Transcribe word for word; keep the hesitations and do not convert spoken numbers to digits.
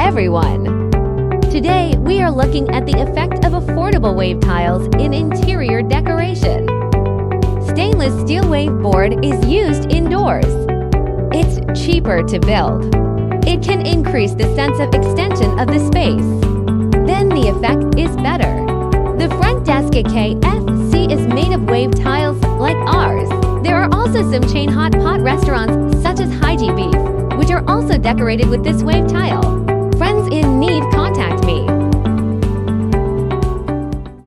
everyone! Today, we are looking at the effect of affordable wave tiles in interior decoration. Stainless steel wave board is used indoors. It's cheaper to build. It can increase the sense of extension of the space. Then the effect is better. The front desk at K F C is made of wave tiles like ours. There are also some chain hot pot restaurants such as Hygie Beef, which are also decorated with this wave tile. Friends in need, contact me.